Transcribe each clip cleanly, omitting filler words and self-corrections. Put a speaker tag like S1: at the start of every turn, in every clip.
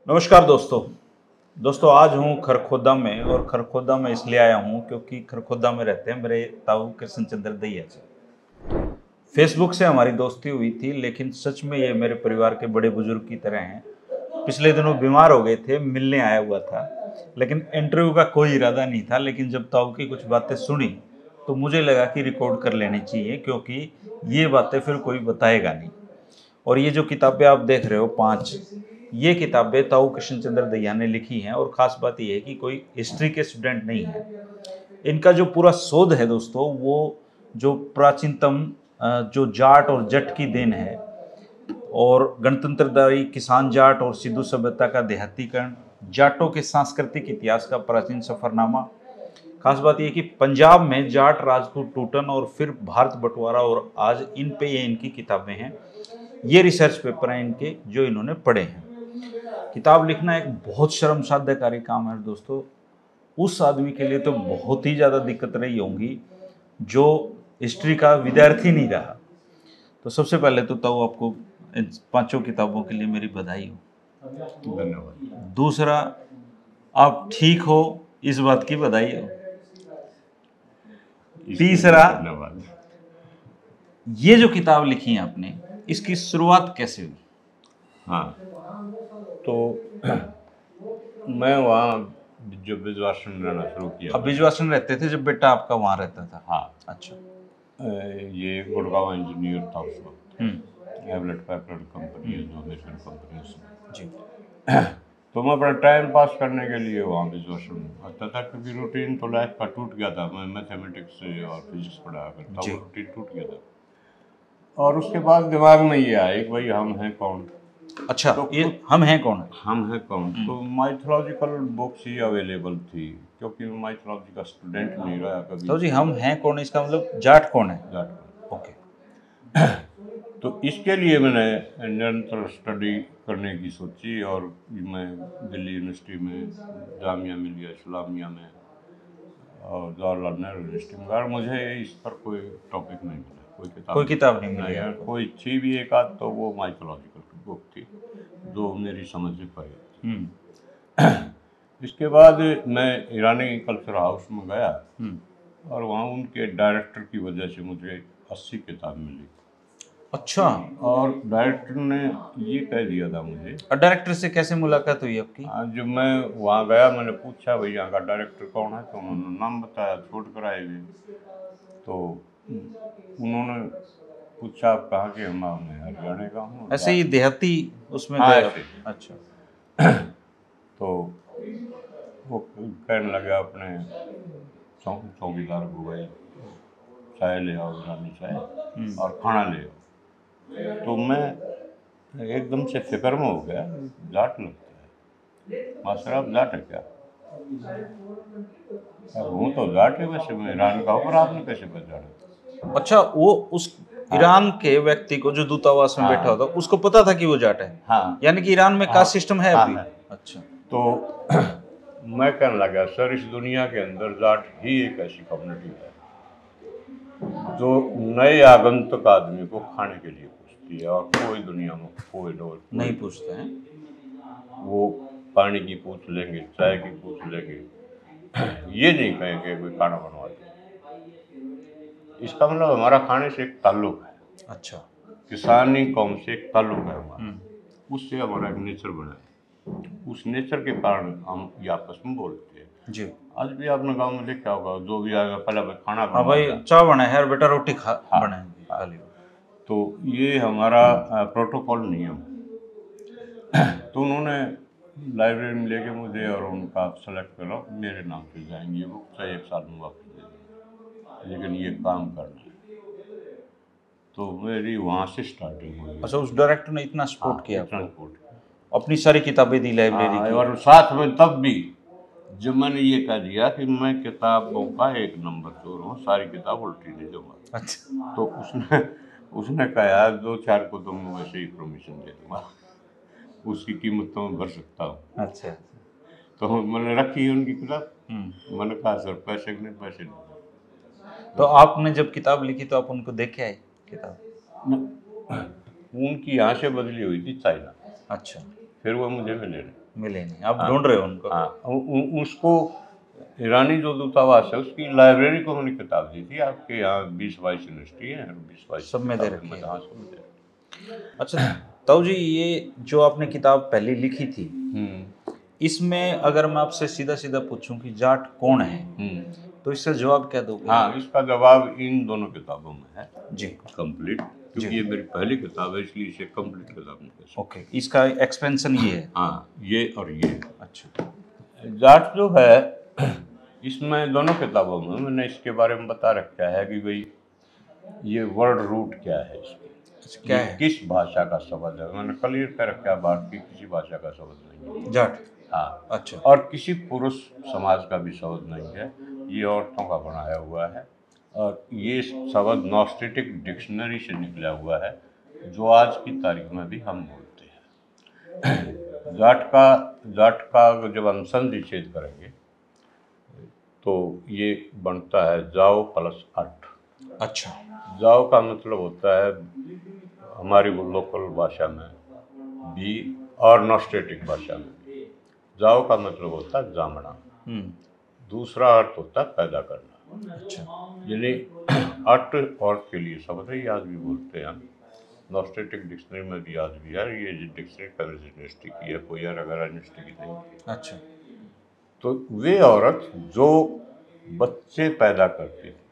S1: नमस्कार दोस्तों आज हूँ खरखोदा में। और खरखोदा में इसलिए आया हूँ क्योंकि खरखोदा में रहते हैं मेरे ताऊ कृष्ण चंद्र दैया जी। फेसबुक से हमारी दोस्ती हुई थी, लेकिन सच में ये मेरे परिवार के बड़े बुजुर्ग की तरह हैं। पिछले दिनों बीमार हो गए थे, मिलने आया हुआ था, लेकिन इंटरव्यू का कोई इरादा नहीं था। लेकिन जब ताऊ की कुछ बातें सुनी तो मुझे लगा कि रिकॉर्ड कर लेनी चाहिए, क्योंकि ये बातें फिर कोई बताएगा नहीं। और ये जो किताबें आप देख रहे हो 5, ये किताबें ताऊ कृष्ण चंद्र दैया ने लिखी हैं। और ख़ास बात ये है कि कोई हिस्ट्री के स्टूडेंट नहीं है। इनका जो पूरा शोध है दोस्तों, वो जो प्राचीनतम जो जाट और जट की देन है, और गणतंत्रदायी किसान जाट और सिंधु सभ्यता का देहातीकरण, जाटों के सांस्कृतिक इतिहास का प्राचीन सफरनामा। खास बात यह कि पंजाब में जाट राजपूत टूटन और फिर भारत बंटवारा, और आज इन पे ये इनकी किताबें हैं। ये रिसर्च पेपर हैं इनके जो इन्होंने पढ़े हैं। किताब लिखना एक बहुत शर्मसाध्य काम है दोस्तों। उस आदमी के लिए तो बहुत ही ज़्यादा दिक्कत रही होंगी जो हिस्ट्री का विद्यार्थी नहीं रहा। तो सबसे पहले तो आपको इन 5 किताबों के लिए मेरी बधाई हो।
S2: धन्यवाद।
S1: दूसरा, आप ठीक हो इस बात की बधाई हो। तीसरा,
S2: धन्यवाद।
S1: ये जो किताब लिखी है आपने, इसकी शुरुआत कैसे हुई?
S2: हाँ, तो मैं वहाँ जो बिजवासन में रहना शुरू किया।
S1: अब बिजवासन रहते थे जब बेटा आपका वहाँ रहता था?
S2: हाँ।
S1: अच्छा।
S2: ये गुड़गांव इंजीनियर था उस वक्त। हैवलेट पैकर्ड कंपनी है जो अमेरिकन कंपनी है
S1: जी।
S2: तो मैं अपना टाइम पास करने के लिए वहाँ बिजवासन आता था, क्योंकि रूटीन तो लाइफ का टूट गया था। मैं मैथमेटिक्स और फिजिक्स पढ़ाया करता हूँ, रूटीन टूट गया था। और उसके बाद दिमाग में ये आया कि भाई हम हैं कौन।
S1: अच्छा, तो ये हम हैं कौन?
S2: हम हैं कौन, तो माइथोलॉजिकल बुक्स ही अवेलेबल थी, क्योंकि मैं माइथोलॉजी का स्टूडेंट नहीं रहा कभी।
S1: तो जी हम हैं कौन, इसका मतलब जाट कौन है?
S2: जाट कौन।
S1: ओके।
S2: तो इसके लिए मैंने निरंतर स्टडी करने की सोची, और मैं दिल्ली यूनिवर्सिटी में, जामिया मिलिया इस्लामिया में और जवाहरलाल नेहरू यूनिवर्सिटी में, और मुझे इस पर कोई टॉपिक नहीं मिला, कोई किताब
S1: नहीं मिली
S2: यार। कोई थी भी एक आध, तो वो माइथोलॉजिकल बुक थी जो मेरी समझ से परे थी। इसके बाद मैं ईरानी कल्चर हाउस में गया, और वहाँ उनके डायरेक्टर की वजह से मुझे 80 किताब मिली।
S1: अच्छा।
S2: और डायरेक्टर ने ये कह दिया था मुझे।
S1: और डायरेक्टर से कैसे मुलाकात हुई आपकी?
S2: जब मैं वहाँ गया, मैंने पूछा भाई यहाँ का डायरेक्टर कौन है, तो उन्होंने नाम बताया, छोड़कर आए हुए। तो उन्होंने पूछा आप कहाँ के? मैं हरियाणा का हूँ।
S1: ऐसे ही देहाती उसमें
S2: हाँ,
S1: गए?
S2: ऐसे।
S1: अच्छा।
S2: तो वो कहने लगा अपने चौकीदार को, भाई चाय ले आओ, ईरानी चाय, और खाना ले आओ। तो मैं एकदम से फिक्र में हो गया, जाट लगता है। मास्टर आप जाट है क्या? हूँ तो जाट है, वैसे मैं ईरान का हूँ, पर आपने कैसे पहचाना?
S1: अच्छा, वो उस ईरान के व्यक्ति को जो दूतावास में बैठा होता उसको पता था कि वो जाट है?
S2: हाँ।
S1: यानी कि ईरान में कास्ट सिस्टम है अभी? अच्छा।
S2: तो मैं कहने लगा, सर इस दुनिया के अंदर जाट ही एक ऐसी कम्युनिटी है जो नए आगंतुक आदमी को खाने के लिए पूछती है, और कोई दुनिया में कोई लोग
S1: नहीं पूछते हैं।
S2: वो पानी की पूछ लेंगे, चाय की पूछ लेंगे, ये नहीं कहेंगे कोई खाना बनवा दे। इसका मतलब हमारा खाने से एक ताल्लुक है।
S1: अच्छा।
S2: किसानी कौम से एक ताल्लुक है हमारा, उससे हमारा एक नेचर बना है। उस नेचर के कारण हम ये आपस में बोलते हैं।
S1: जी।
S2: आज भी आपने गांव में देखा होगा, जो भी आएगा पहले खाना
S1: हाँ भाई, चाय बना है बेटा, रोटी खा बनाएंगे खाली।
S2: तो ये हमारा प्रोटोकॉल नियम। तो उन्होंने लाइब्रेरी में लेके मुझे, और उनका सेलेक्ट करो, मेरे नाम से जाएंगी ये बुक, चाहे 1 साल में वापस दे देंगे, लेकिन ये काम करना है। तो मेरी वहाँ से स्टार्टिंग हुई।
S1: अच्छा, उस डायरेक्टर ने इतना सपोर्ट किया?
S2: इतना सपोर्ट,
S1: अपनी सारी किताबें दी लाइब्रेरी की?
S2: और साथ में तब भी जब मैंने ये कह दिया कि मैं किताबों का 1 नंबर चोर हूँ, सारी किताब उल्टी नहीं दूंगा।
S1: अच्छा।
S2: तो उसने कहा 2-4 को तो मैं वैसे ही परमिशन दे दूंगा, उसकी कीमत तो मैं भर सकता हूँ।
S1: अच्छा।
S2: तो मैंने रखी उनकी किताब। मैंने कहा सर पैसे नहीं।
S1: तो आपने जब किताब लिखी तो आप उनको देख के आए किताब?
S2: उनकी यहाँ से बदली हुई थी चाइना।
S1: अच्छा।
S2: फिर वो मुझे मिले नहीं।
S1: मिले नहीं, आप ढूंढ रहे हो उनको?
S2: हाँ, उसको ईरानी जो दूतावास है उसकी लाइब्रेरी को मैंने किताब दी थी। आपके यहाँ 20-22 यूनिवर्सिटी है, 20-22
S1: सब में दे रखी है।
S2: हाँ, सब में दे रखी
S1: अच्छा ताऊ जी, ये जो आपने किताब पहले लिखी थी,
S2: है।
S1: इसमें अगर मैं आपसे सीधा सीधा पूछूं कि जाट कौन है, तो इसका जवाब क्या दोगे?
S2: हाँ, इसका जवाब इन दोनों किताबों में है
S1: जी।
S2: कंप्लीट, क्योंकि ये मेरी पहली किताब है, इसलिए इसे कंप्लीट किताब नहीं कह सकते।
S1: ओके, इसका एक्सपेंशन ये है?
S2: हाँ, ये और ये।
S1: अच्छा।
S2: जाट जो है, इसमें दोनों किताबों में मैंने इसके बारे में बता रखा है कि भाई ये वर्ड रूट क्या है इसकी,
S1: क्या
S2: ये
S1: है?
S2: किस भाषा का शब्द है। मैंने क्लियर कर रखा है बात की किसी भाषा का शब्द नहीं है
S1: जाट।
S2: हाँ,
S1: अच्छा।
S2: और किसी पुरुष समाज का भी शब्द नहीं है, ये औरतों का बनाया हुआ है। और ये शब्द नॉस्टेटिक डिक्शनरी से निकला हुआ है, जो आज की तारीख में भी हम बोलते हैं। जाट का जब हम संधि छेद करेंगे तो ये बनता है जाओ प्लस 8।
S1: अच्छा।
S2: जाओ का मतलब होता है हमारी लोकल भाषा में बी, और नॉस्टेटिक भाषा में भी जाओ का मतलब होता है जामना। दूसरा अर्थ होता है पैदा करना।
S1: अच्छा।
S2: यानी 8 औरत के लिए शब्द है, ये आज भी बोलते हैं हम। नॉस्टेटिक डिक्शनरी में भी आज भी है, ये डिक्शनरी कैम्ब्रिज यूनिवर्सिटी की है, कोई अगर यूनिवर्सिटी की नहीं है।
S1: अच्छा।
S2: तो वे औरत जो बच्चे पैदा करती थी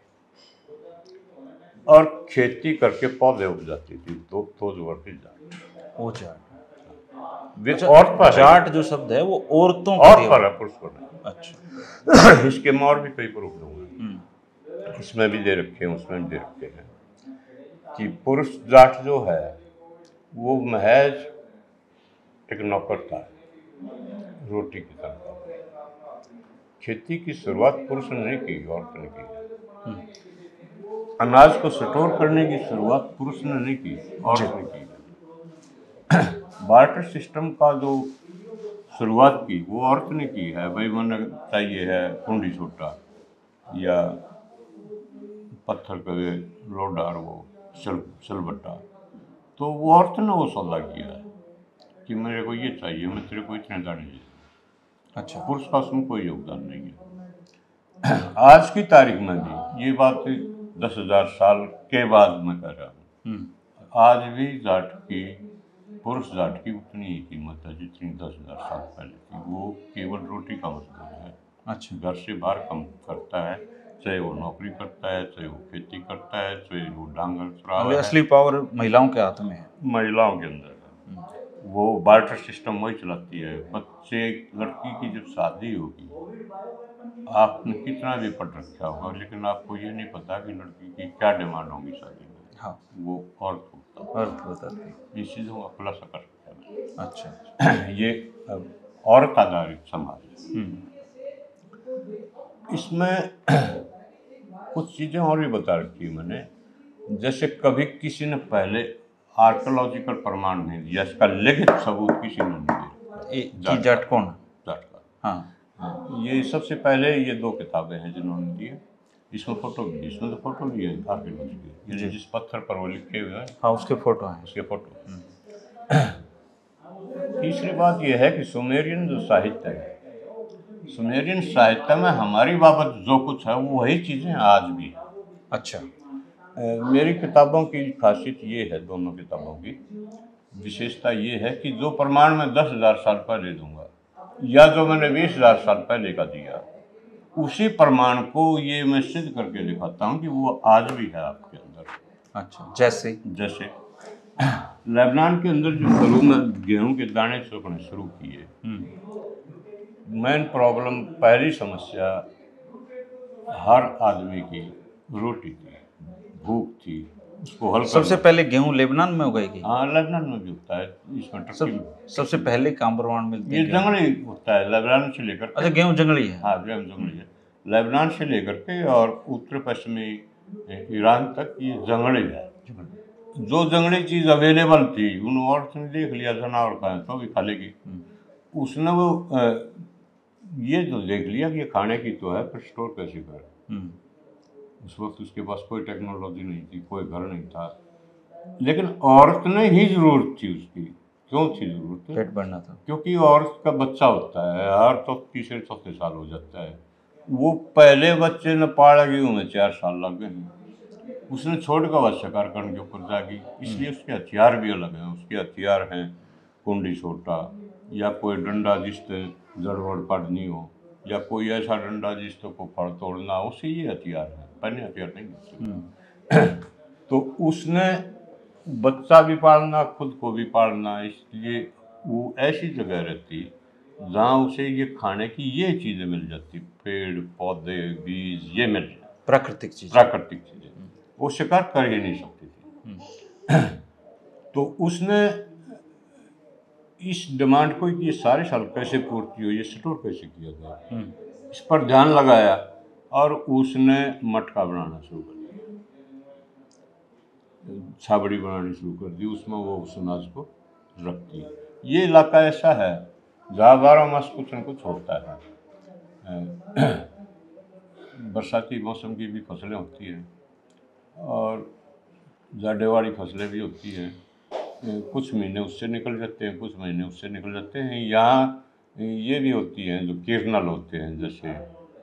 S2: और खेती करके पौधे उपजाती थी, तो जो वर्ग जाट,
S1: वो जाट।
S2: वे
S1: अच्छा,
S2: औरत पर
S1: जाट जो शब्द है वो औरतों
S2: और
S1: के लिए
S2: पर है, पुरुष पर नहीं।
S1: अच्छा।
S2: इसके मैं और भी कई प्रूफ दूंगा, इसमें भी दे रखे हैं, उसमें भी दे रखे हैं कि पुरुष जाट जो है वो महज एक नौकर था, रोटी की तरह। खेती की शुरुआत पुरुष ने नहीं की, औरत ने की। अनाज को स्टोर करने की शुरुआत पुरुष ने नहीं की, औरत ने की। बार्टर सिस्टम का जो शुरुआत की वो औरत ने की है। भाई मन चाहिए है कुंडी छोटा या पत्थर का लोडार, वो सलबट्टा, तो वो औरत ने वो सौदा किया है कि मेरे को ये चाहिए, मैं तेरे को इतने दाने दे।
S1: अच्छा।
S2: पुरुष का उसमें कोई योगदान नहीं है। आज की तारीख में भी ये बात 10,000 साल के बाद मैं कह रहा हूँ, आज भी जाट की, पुरुष जाट की उतनी ही कीमत है जितनी 10,000 साल पहले थी। वो केवल रोटी का मजदूर है।
S1: अच्छा।
S2: घर से बाहर कम करता है, चाहे वो नौकरी करता है, चाहे वो खेती करता है, चाहे वो डांगर चुरावा है।
S1: असली पावर महिलाओं के हाथ में है,
S2: महिलाओं के अंदर है। वो बार्टर सिस्टम वही चलाती है। बच्चे, लड़की की जब शादी होगी, आपने कितना भी पढ़ रखा होगा, लेकिन आपको ये नहीं पता कि लड़की की क्या डिमांड होगी शादी में।
S1: हाँ,
S2: वो औरत
S1: बताते हैं।
S2: ये चीज़ों का खुलासा कर सकते हैं।
S1: अच्छा।
S2: ये औरत आधारित समाज है। इसमें कुछ चीज़ें और भी बता रखी है मैंने, जैसे कभी किसी ने पहले आर्कोलॉजिकल प्रमाण नहीं दिया, इसका लिखित सबूत किसी ने नहीं दिया।
S1: जाट कौन?
S2: जाट का।
S1: हाँ,
S2: ये सबसे पहले ये 2 किताबें हैं जिन्होंने दी है। इसमें फोटो भी, इसमें तो फोटो भी है आर्कियोलॉजी की, जिस पत्थर पर वो लिखे हुए हैं,
S1: हाँ, उसके फोटो हैं,
S2: उसके फोटो। तीसरी बात यह है कि सुमेरियन जो साहित्य है, सुमेरियन साहित्य में हमारी बाबत जो कुछ है वो वही चीज़ें आज भी है।
S1: अच्छा।
S2: मेरी किताबों की खासियत ये है, दोनों किताबों की विशेषता ये है कि जो प्रमाण मैं 10,000 साल पहले दूंगा या जो मैंने 20,000 साल पहले का दिया, उसी प्रमाण को ये मैं सिद्ध करके दिखाता हूँ कि वो आज भी है आपके अंदर।
S1: अच्छा। जैसे
S2: लेबनान के अंदर जो शुरू में गेहूं के दाने चुगने शुरू किए, मेन प्रॉब्लम, पहली समस्या हर आदमी की रोटी थी, भूख थी, उसको हल
S1: सबसे पहले गेहूं लेबनान में उगाई गई?
S2: हाँ, लेबनान में भी होता है, इसमें टर्की में
S1: सबसे पहले कहाँ प्रमाण मिलते
S2: ये
S1: हैं?
S2: जंगली होता है, लेबनान से लेकर।
S1: अच्छा, गेहूं जंगली है?
S2: हाँ, गेहूं जंगली है। लेबनान से लेकर के और उत्तर पश्चिमी ईरान तक ये जंगली है। जो जंगली चीज़ अवेलेबल थी, उन औरत ने देख लिया जनावर का है तो भी खा लेगी। उसने वो ये जो देख लिया कि ये खाने की तो है, फिर स्टोर कैसे कर। उस वक्त उसके पास कोई टेक्नोलॉजी नहीं थी, कोई घर नहीं था, लेकिन औरत ने ही ज़रूरत थी उसकी क्यों थी जरूरत?
S1: पेट भरना था।
S2: क्योंकि औरत का बच्चा होता है हर तो तीसरे चौथे साल हो जाता है, वो पहले बच्चे ने पाड़ेगी उन्हें 4 साल लग गए हैं, उसने छोड़ का बच्चा कारकन के ऊपर जागी, इसलिए उसके हथियार भी अलग हैं। उसके हथियार हैं कुंडी सोटा, या कोई डंडा जिससे जड़बड़ पड़नी हो, या कोई ऐसा डंडा जिससे को फड़ तोड़ना हो, उसे ये हथियार है, पहले हथियार नहीं होते। तो उसने बच्चा भी पालना, खुद को भी पालना, इसलिए वो ऐसी जगह रहती जहाँ उसे ये खाने की ये चीज़ें मिल जाती, पेड़ पौधे बीज ये मिल जाए,
S1: प्राकृतिक चीज़ें।
S2: वो शिकार कर ही नहीं सकती थी। तो उसने इस डिमांड को कि ये सारे साल कैसे पूर्ति हो, ये स्टोर कैसे किया जाए, इस पर ध्यान लगाया और उसने मटका बनाना शुरू कर दिया, छाबड़ी बनानी शुरू कर दी, उसमें वो उस अनाज को रखती है। ये इलाका ऐसा है जहाँ 12 मास कुछ न कुछ होता है। बरसाती मौसम की भी फसलें होती हैं और जाड़ेवाड़ी फसलें भी होती हैं, कुछ महीने उससे निकल जाते हैं, कुछ महीने उससे निकल जाते हैं। यहाँ ये भी होती हैं जो कीर्नल होते हैं, जैसे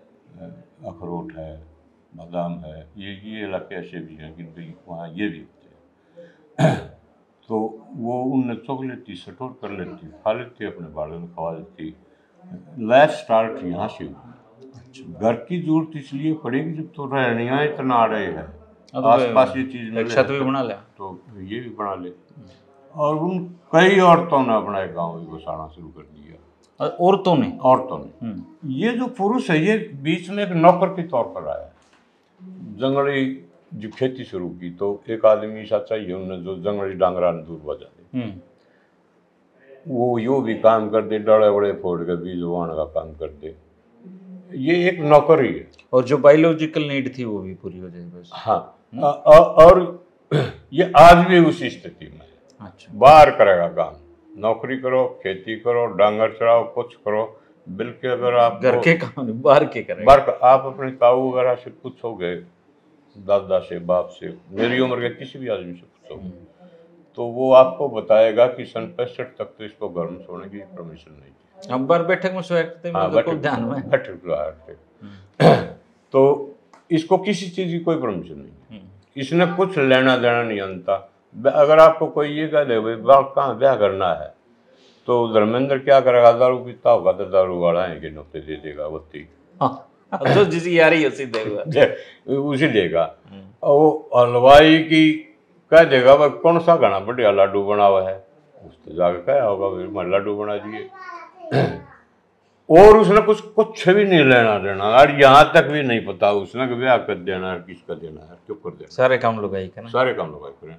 S2: अखरोट है, बादाम है, ये इलाके ऐसे भी हैं कि वहाँ ये भी होते हैं। तो वो उन चुग लेती, स्टोर कर लेती, खा लेती, अपने बालों में खवा लेती। लाइफ स्टार्ट यहाँ से हुई। घर की जरूरत इसलिए पड़ेगी जब तो रहनिया इतना आ रहे हैं, आसपास ये चीज़ मिले,
S1: छत भी बना लिया
S2: तो ये भी बना ले। और उन कई औरतों ने अपना एक गाँव भी बसाना शुरू कर दिया।
S1: औरतों ने
S2: ये जो पुरुष है ये बीच में एक नौकर के तौर पर आया। जंगली जो खेती शुरू की तो एक आदमी ऐसा चाहिए उन्हें जो जंगली डांगरा दूर बजा दे, वो यो भी काम कर दे, डड़े बड़े फोड़ के बीज बोने का काम कर दे, ये एक नौकर ही है।
S1: और जो बायोलॉजिकल नीड थी वो भी पूरी हो जाए बस।
S2: हाँ, और ये आज भी उसी स्थिति में है।
S1: अच्छा,
S2: बाहर करेगा काम, नौकरी करो, खेती करो, डांगर चढ़ाओ, कुछ करो, बल्कि अगर आप
S1: घर के काम बाहर के करेगा।
S2: आप अपने ताऊ वगैरह से पूछोगे, दादा से, बाप से, मेरी उम्र के किसी भी आदमी से पूछोगे, तो वो आपको बताएगा कि सन 65 तक तो इसको घर में सोने की परमिशन नहीं थी।
S1: हम बार बैठक में सोया करते हैं, ध्यान में
S2: बैठक सोया करते। तो इसको किसी चीज़ की कोई परमिशन नहीं, इसने कुछ लेना देना नहीं अंता। अगर आपको कोई ये कह दे भाई कहाँ ब्याह करना है, तो धर्मेंद्र क्या करेगा, दारू पीता होगा तो दारू वाला है कि नुकते दे देगा बत्ती,
S1: जो जिसकी यारी उसी देगा,
S2: उसी देगा। और वो हलवाई की कह देगा भाई कौन सा गाना बढ़िया लाडू बना हुआ है, उससे जाकर कहा होगा भाई मैं लाडू बना दिए। और उसने कुछ भी नहीं लेना देना, और यहाँ तक भी नहीं पता उसने कि ब्याह कर देना है, किसका देना है, क्यों कर देना,
S1: सारे काम लुगाई करें,
S2: सारे काम लुगाई करें।